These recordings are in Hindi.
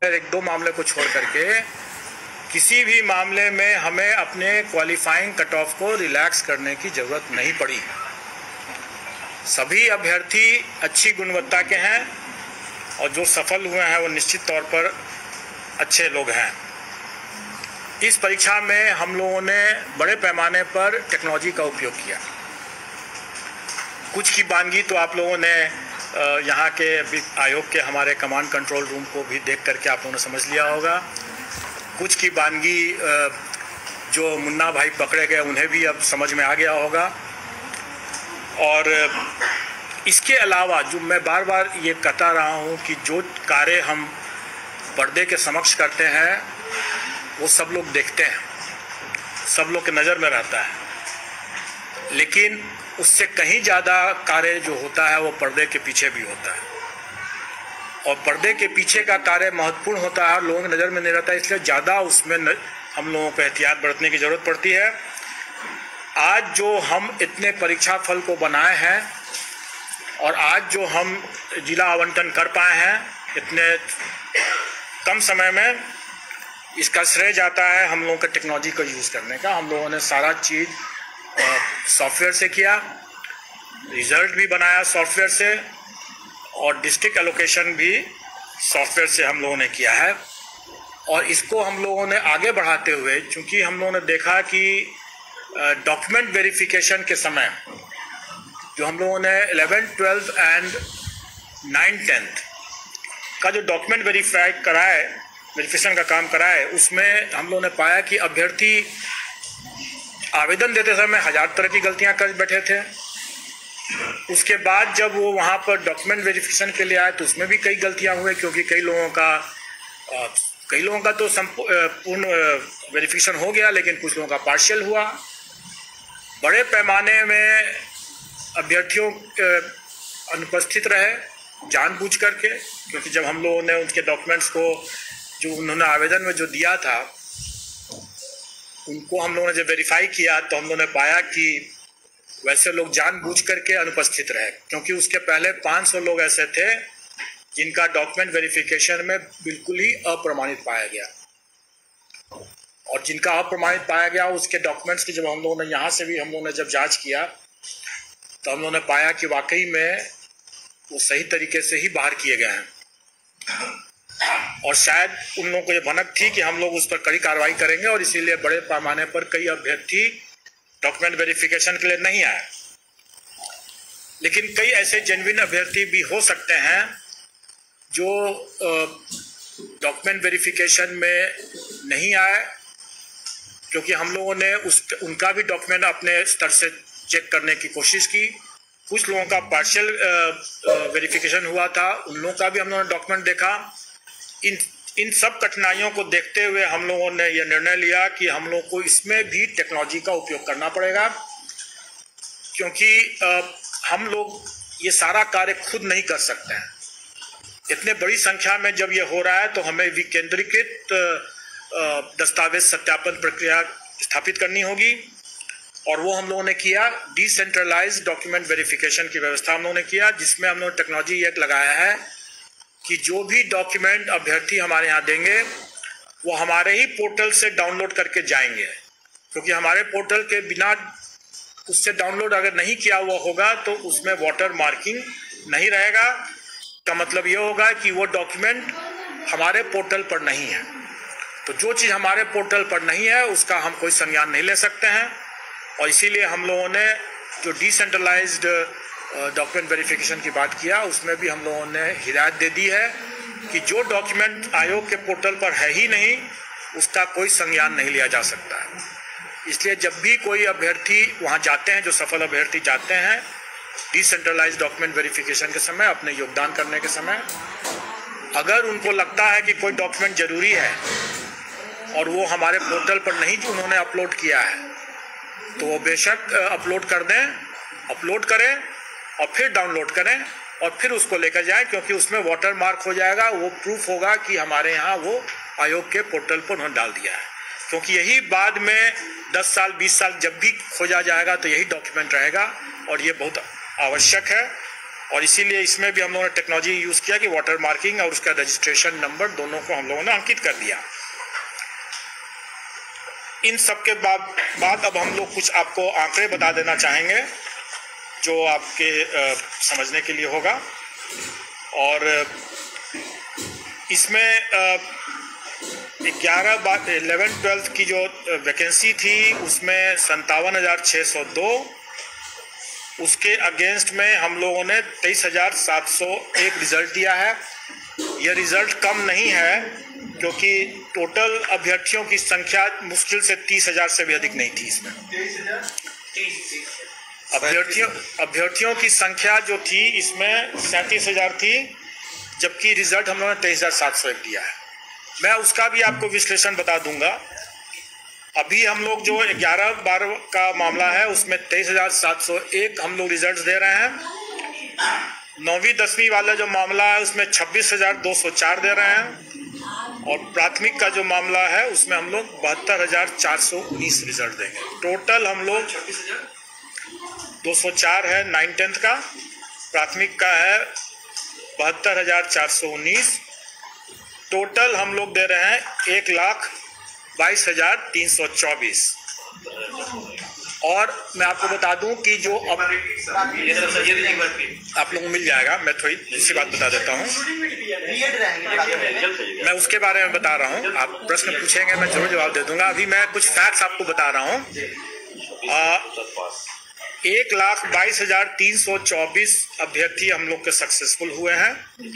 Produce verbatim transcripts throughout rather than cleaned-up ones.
एक दो मामले को छोड़ करके किसी भी मामले में हमें अपने क्वालिफाइंग कट ऑफ को रिलैक्स करने की ज़रूरत नहीं पड़ी। सभी अभ्यर्थी अच्छी गुणवत्ता के हैं और जो सफल हुए हैं वो निश्चित तौर पर अच्छे लोग हैं। इस परीक्षा में हम लोगों ने बड़े पैमाने पर टेक्नोलॉजी का उपयोग किया। कुछ की वानगी तो आप लोगों ने यहाँ के आयोग के हमारे कमांड कंट्रोल रूम को भी देख करके आप लोगों ने समझ लिया होगा। कुछ की वानगी जो मुन्ना भाई पकड़े गए उन्हें भी अब समझ में आ गया होगा। और इसके अलावा जो मैं बार बार ये कहता रहा हूँ कि जो कार्य हम पर्दे के समक्ष करते हैं वो सब लोग देखते हैं, सब लोग के नज़र में रहता है, लेकिन उससे कहीं ज़्यादा कार्य जो होता है वो पर्दे के पीछे भी होता है। और पर्दे के पीछे का कार्य महत्वपूर्ण होता है, लोगों की नज़र में नहीं रहता है, इसलिए ज़्यादा उसमें न, हम लोगों को एहतियात बरतने की ज़रूरत पड़ती है। आज जो हम इतने परीक्षा फल को बनाए हैं और आज जो हम जिला आवंटन कर पाए हैं इतने कम समय में, इसका श्रेय जाता है हम लोगों के टेक्नोलॉजी का यूज़ करने का। हम लोगों ने सारा चीज़ सॉफ्टवेयर से किया, रिजल्ट भी बनाया सॉफ्टवेयर से, और डिस्ट्रिक्ट एलोकेशन भी सॉफ्टवेयर से हम लोगों ने किया है। और इसको हम लोगों ने आगे बढ़ाते हुए, चूँकि हम लोगों ने देखा कि डॉक्यूमेंट वेरिफिकेशन के समय जो हम लोगों ने eleventh twelfth and nine tenth का जो डॉक्यूमेंट वेरीफाई कराए, वेरिफिकेशन का काम कराए, उसमें हम लोगों ने पाया कि अभ्यर्थी आवेदन देते समय हजार तरह की गलतियां कर बैठे थे। उसके बाद जब वो वहाँ पर डॉक्यूमेंट वेरिफिकेशन के लिए आए तो उसमें भी कई गलतियां हुई, क्योंकि कई लोगों का कई लोगों का तो संपूर्ण वेरिफिकेशन हो गया, लेकिन कुछ लोगों का पार्शियल हुआ। बड़े पैमाने में अभ्यर्थियों अनुपस्थित रहे जानबूझ करके, क्योंकि जब हम लोगों ने उनके डॉक्यूमेंट्स को जो उन्होंने आवेदन में जो दिया था उनको हम लोगों ने जब वेरीफाई किया तो हम लोगों ने पाया कि वैसे लोग जानबूझ करके अनुपस्थित रहे, क्योंकि उसके पहले पाँच सौ लोग ऐसे थे जिनका डॉक्यूमेंट वेरिफिकेशन में बिल्कुल ही अप्रमाणित पाया गया। और जिनका अप्रमाणित पाया गया उसके डॉक्यूमेंट्स की जब हम लोगों ने यहाँ से भी हम लोगों ने जब जांच किया तो हम लोगों ने पाया कि वाकई में वो सही तरीके से ही बाहर किए गए हैं। और शायद उन लोगों को ये भनक थी कि हम लोग उस पर कड़ी कार्रवाई करेंगे, और इसीलिए बड़े पैमाने पर कई अभ्यर्थी डॉक्यूमेंट वेरिफिकेशन के लिए नहीं आए। लेकिन कई ऐसे जेन्युइन अभ्यर्थी भी हो सकते हैं जो डॉक्यूमेंट वेरिफिकेशन में नहीं आए, क्योंकि हम लोगों ने उस उनका भी डॉक्यूमेंट अपने स्तर से चेक करने की कोशिश की। कुछ लोगों का पार्शियल वेरिफिकेशन हुआ था, उन लोगों का भी हम लोगों ने डॉक्यूमेंट देखा। इन इन सब कठिनाइयों को देखते हुए हम लोगों ने यह निर्णय लिया कि हम लोग को इसमें भी टेक्नोलॉजी का उपयोग करना पड़ेगा, क्योंकि आ, हम लोग ये सारा कार्य खुद नहीं कर सकते हैं। इतने बड़ी संख्या में जब ये हो रहा है तो हमें विकेंद्रीकृत दस्तावेज सत्यापन प्रक्रिया स्थापित करनी होगी, और वो हम लोगों ने किया। डिसेंट्रलाइज्ड डॉक्यूमेंट वेरिफिकेशन की व्यवस्था हम लोगों ने किया, जिसमें हम लोगों ने टेक्नोलॉजी एक लगाया है कि जो भी डॉक्यूमेंट अभ्यर्थी हमारे यहाँ देंगे वो हमारे ही पोर्टल से डाउनलोड करके जाएंगे, क्योंकि हमारे पोर्टल के बिना उससे डाउनलोड अगर नहीं किया हुआ होगा तो उसमें वाटर मार्किंग नहीं रहेगा। का मतलब ये होगा कि वो डॉक्यूमेंट हमारे पोर्टल पर नहीं है। तो जो चीज़ हमारे पोर्टल पर नहीं है उसका हम कोई संज्ञान नहीं ले सकते हैं, और इसीलिए हम लोगों ने जो डिसेंट्रलाइज्ड डॉक्यूमेंट वेरिफिकेशन की बात किया उसमें भी हम लोगों ने हिदायत दे दी है कि जो डॉक्यूमेंट आयोग के पोर्टल पर है ही नहीं उसका कोई संज्ञान नहीं लिया जा सकता है। इसलिए जब भी कोई अभ्यर्थी वहां जाते हैं, जो सफल अभ्यर्थी जाते हैं डिसेंट्रलाइज्ड डॉक्यूमेंट वेरिफिकेशन के समय, अपने योगदान करने के समय, अगर उनको लगता है कि कोई डॉक्यूमेंट ज़रूरी है और वो हमारे पोर्टल पर नहीं जो उन्होंने अपलोड किया है तो वो बेशक अपलोड कर दें, अपलोड करें और फिर डाउनलोड करें और फिर उसको लेकर जाएं, क्योंकि उसमें वाटर मार्क हो जाएगा। वो प्रूफ होगा कि हमारे यहाँ वो आयोग के पोर्टल पर उन्होंने डाल दिया है, क्योंकि यही बाद में दस साल बीस साल जब भी खोजा जाएगा तो यही डॉक्यूमेंट रहेगा, और ये बहुत आवश्यक है। और इसीलिए इसमें भी हम लोगों ने टेक्नोलॉजी यूज़ किया कि वाटर मार्किंग और उसका रजिस्ट्रेशन नंबर दोनों को हम लोगों ने अंकित कर दिया। इन सब के बाद बाद अब हम लोग कुछ आपको आंकड़े बता देना चाहेंगे जो आपके आ, समझने के लिए होगा। और इसमें ग्यारह बार इलेवन ट्वेल्थ की जो वैकेंसी थी उसमें संतावन हज़ार छः सौ दो, उसके अगेंस्ट में हम लोगों ने तेईस हज़ार सात सौ एक रिज़ल्ट दिया है। यह रिज़ल्ट कम नहीं है क्योंकि टोटल अभ्यर्थियों की संख्या मुश्किल से तीस हज़ार से भी अधिक नहीं थी। इसमें अभ्यर्थियों अभ्यर्थियों की संख्या जो थी इसमें सैंतीस हज़ार थी, जबकि रिज़ल्ट हम लोगों ने तेईस हज़ार सात सौ एक दिया है। मैं उसका भी आपको विश्लेषण बता दूंगा। अभी हम लोग जो ग्यारह बारह का मामला है उसमें तेईस हज़ार सात सौ एक हम लोग रिजल्ट दे रहे हैं। नौवीं दसवीं वाला जो मामला है उसमें छब्बीस हज़ार दो सौ चार दे रहे हैं। और प्राथमिक का जो मामला है उसमें हम लोग बहत्तर हज़ार चार सौ उन्नीस रिजल्ट देंगे। टोटल हम लोग दो सौ चार है नाइन टेंथ का, प्राथमिक का है बहत्तर हज़ार चार सौ उन्नीस। टोटल हम लोग दे रहे हैं एक लाख बाईस हजार तीन सौ चौबीस। और मैं आपको बता दूं कि जो अब आप लोगों को मिल जाएगा, मैं थोड़ी दूसरी बात बता देता हूं, मैं उसके बारे में बता रहा हूं। आप प्रश्न पूछेंगे मैं जरूर जवाब दे दूंगा। अभी मैं कुछ फैक्ट्स आपको बता रहा हूं। एक लाख बाईस हजार तीन सौ चौबीस अभ्यर्थी हम लोग के सक्सेसफुल हुए हैं।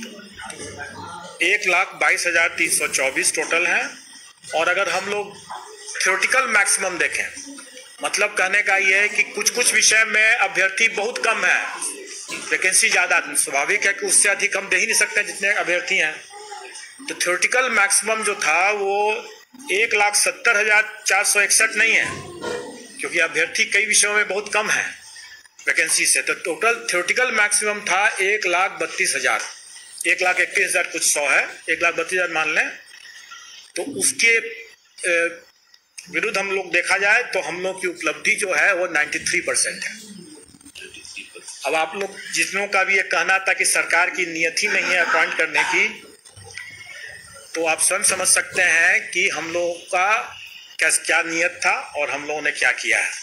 एक लाख बाईस हजार तीन सौ चौबीस टोटल हैं। और अगर हम लोग थ्योरेटिकल मैक्सिमम देखें, मतलब कहने का ये है कि कुछ कुछ विषय में अभ्यर्थी बहुत कम है, वैकेंसी ज़्यादा, स्वाभाविक है कि उससे अधिक हम दे ही नहीं सकते जितने अभ्यर्थी हैं। तो थ्योरेटिकल मैक्सिमम जो था वो एक लाख सत्तर हजार चार सौ इकसठ नहीं है, क्योंकि अभ्यर्थी कई विषयों में बहुत कम है वैकेंसी से। तो टोटल थ्योरेटिकल मैक्सिमम था एक लाख बत्तीस हजार एक लाख इक्कीस हजार कुछ सौ है, एक लाख बत्तीस हजार मान लें। तो उसके विरुद्ध हम लोग देखा जाए तो हम लोग की उपलब्धि जो है वो तिरानवे परसेंट है। अब आप लोग जितनों का भी ये कहना था कि सरकार की नियत ही नहीं है अपॉइंट करने की, तो आप स्वयं समझ सकते हैं कि हम लोगों का क्या क्या नियत था और हम लोगों ने क्या किया है।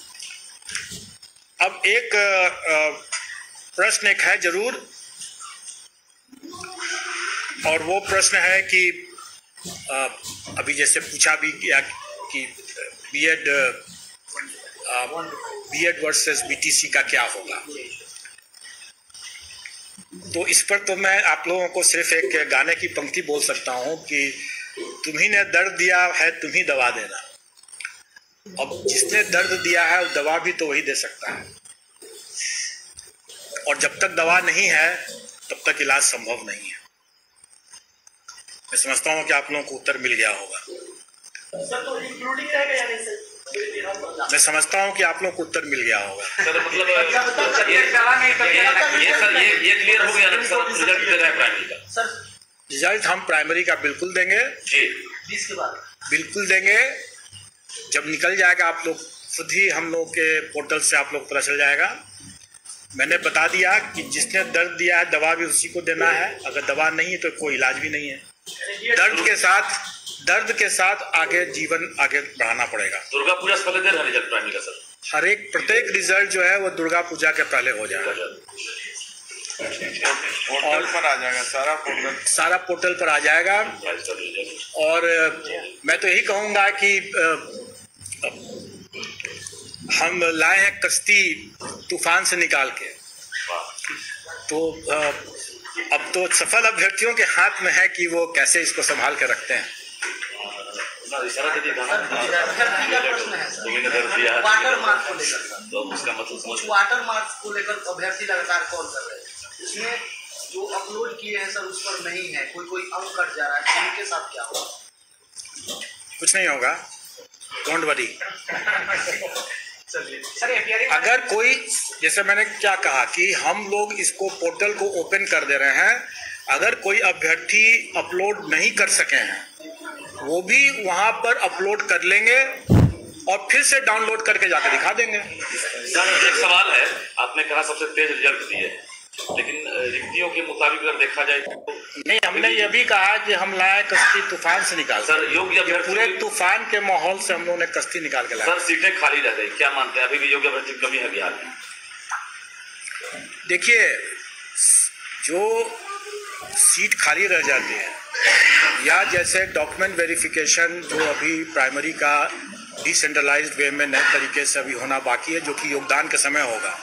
अब एक प्रश्न एक है जरूर, और वो प्रश्न है कि अभी जैसे पूछा भी गया कि बीएड बीएड वर्सेस बीटीसी का क्या होगा। तो इस पर तो मैं आप लोगों को सिर्फ एक गाने की पंक्ति बोल सकता हूं कि तुम्ही ने दर्द दिया है तुम ही दवा देना। अब जिसने दर्द दिया है वो दवा भी तो वही दे सकता है, और जब तक दवा नहीं है तब तक इलाज संभव नहीं है। मैं समझता हूँ कि आप लोगों को उत्तर मिल गया होगा। सर तो इंक्लूडिंग रहेगा या नहीं सर? मैं समझता हूँ कि आप लोगों को उत्तर मिल गया होगा। सर मतलब ये सर ये ये क्लियर हो गया ना सर, रिजल्ट दे रहा है प्राइमरी का। सर रिजल्ट हम प्राइमरी का बिल्कुल देंगे जी, बीस के बाद बिल्कुल देंगे। जब निकल जाएगा आप लोग खुद ही हम लोग के पोर्टल से आप लोग पता चल जाएगा। मैंने बता दिया कि जिसने दर्द दिया है दवा भी उसी को देना है, अगर दवा नहीं है तो कोई इलाज भी नहीं है। दर्द के साथ दर्द के साथ आगे जीवन आगे बढ़ाना पड़ेगा। दुर्गा पूजा से पहले दे रहा रिजल्ट प्राइमरी का सर? हर एक प्रत्येक रिजल्ट जो है वो दुर्गा पूजा के पहले हो जाएगा। पोर्टल पर आ जाएगा, सारा पोर्टल सारा पोर्टल पर आ जाएगा। और मैं तो यही कहूँगा कि हम लाए हैं कश्ती तूफान से निकाल के, तो अब तो सफल अभ्यर्थियों के हाथ में है कि वो कैसे इसको संभाल के रखते हैं। अभ्यर्थी का प्रश्न है सर, वाटर मार्क को लेकर सर, तो उसका मतलब कुछ वाटर मार्क्स को लेकर अभ्यर्थी लगातार कॉल कर रहे हैं। उसमें जो अपलोड किए हैं सर उस पर नहीं है, कोई कोई अंक कट जा रहा है, तो उनके साथ क्या होगा? कुछ नहीं होगा, डोंट वरी। सर अगर कोई, जैसे मैंने क्या कहा कि हम लोग इसको पोर्टल को ओपन कर दे रहे हैं, अगर कोई अभ्यर्थी अपलोड नहीं कर सके हैं वो भी वहां पर अपलोड कर लेंगे और फिर से डाउनलोड करके जाकर दिखा देंगे। सर एक सवाल है, आपने कहा सबसे तेज रिजल्ट दिए, लेकिन रिक्तियों के मुताबिक अगर देखा जाए तो नहीं, हमने ये भी कहा कि हम लाए कश्ती तूफान से निकाल सर योग्य अभ्यर्थी पूरे तूफान के माहौल से हम लोगों ने कश्ती निकाल के लाया। सर सीटें खाली रह गई, क्या मानते हैं अभी भी योग्य अभ्यर्थी की कमी है बिहार में? देखिए, जो सीट खाली रह जाती है या जैसे डॉक्यूमेंट वेरिफिकेशन जो अभी प्राइमरी का डिसेंट्रलाइज्ड वे में नए तरीके से अभी होना बाकी है, जो कि योगदान के समय होगा।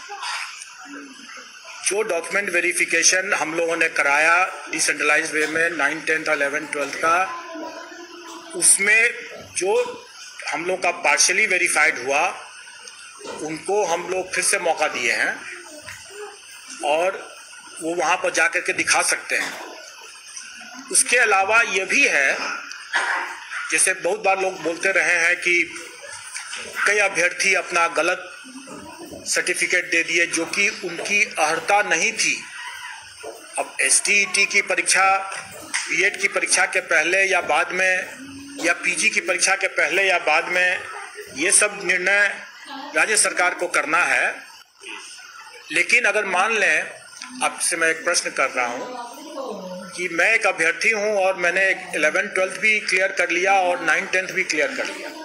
जो डॉक्यूमेंट वेरिफिकेशन हम लोगों ने कराया डिसेंट्रलाइज्ड वे में नाइन टेंथ और इलेवन ट्वेल्थ का, उसमें जो हम लोग का पार्शियली वेरीफाइड हुआ उनको हम लोग फिर से मौका दिए हैं और वो वहाँ पर जा कर के दिखा सकते हैं। उसके अलावा ये भी है, जैसे बहुत बार लोग बोलते रहे हैं कि कई अभ्यर्थी अपना गलत सर्टिफिकेट दे दिए जो कि उनकी अर्हता नहीं थी। अब एस टी ई टी की परीक्षा, बी एड की परीक्षा के पहले या बाद में, या पी जी की परीक्षा के पहले या बाद में, ये सब निर्णय राज्य सरकार को करना है। लेकिन अगर मान लें, आपसे मैं एक प्रश्न कर रहा हूँ कि मैं एक अभ्यर्थी हूँ और मैंने इलेवन ट्वेल्थ भी क्लियर कर लिया और नाइन टेंथ भी क्लियर कर लिया,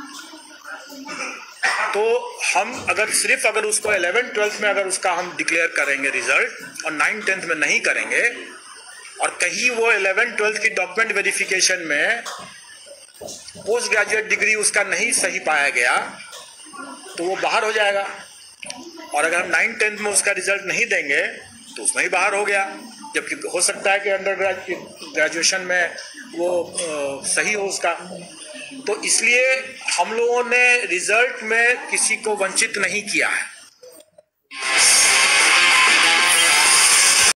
तो हम अगर सिर्फ अगर उसको इलेवन ट्वेल्थ में अगर उसका हम डिक्लेयर करेंगे रिजल्ट और नाइन टेंथ में नहीं करेंगे, और कहीं वो इलेवन ट्वेल्थ की डॉक्यूमेंट वेरिफिकेशन में पोस्ट ग्रेजुएट डिग्री उसका नहीं सही पाया गया, तो वो बाहर हो जाएगा। और अगर हम नाइन टेंथ में उसका रिजल्ट नहीं देंगे तो उसमें ही बाहर हो गया, जबकि हो सकता है कि अंडर ग्रेजुएशन में वो आ, सही हो उसका। तो इसलिए हम लोगों ने रिजल्ट में किसी को वंचित नहीं किया है।